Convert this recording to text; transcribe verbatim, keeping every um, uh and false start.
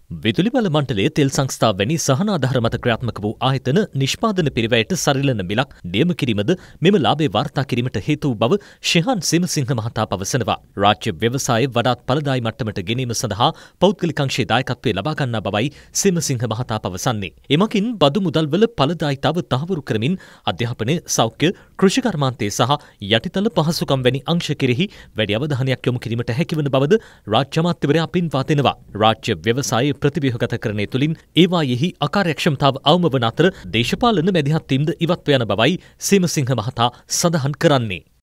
විදුලි බල මණ්ඩලයේ තෙල් සංස්ථා වැනි සහනාධාර මත ක්‍රියාත්මක වූ ආයතන නිෂ්පාදන පිරිවැයට සරිලන මිලක් නියම කිරීමද මෙම ලාභය වාර්තා කිරීමට හේතු වූ බව ශිහාන් සීමසිංහ මහතා පවසනවා. රාජ්‍ය ව්‍යවසාය වඩාත් ඵලදායී මට්ටමට ගෙනීම සඳහා පෞද්ගලික අංශයේ දායකත්වය ලබා ගන්නා බවයි සීමසිංහ මහතා පවසන්නේ. එමකින් බදු මුදල්වල ඵලදායීතාව තහවුරු කරමින් අධ්‍යාපනය, සෞඛ්‍ය, කෘෂි කර්මාන්තය සහ යටිතල පහසුකම් වැනි අංශ කෙරෙහි වැඩි අවධානයක් යොමු කිරීමට හැකිවන බවද රාජ්‍ය අමාත්‍යවරයා පින්වා දෙනවා. රාජ්‍ය ව්‍යවසාය ප්‍රතිව්‍යුහගතකරණය තුළින් ඒවායෙහි අකාර්යක්ෂමතාව අවම වන අතර දේශපාලන මැදිහත්වීම්ද ඉවත්ව යන බවයි සීමසිංහ මහතා සඳහන් කරන්නේ.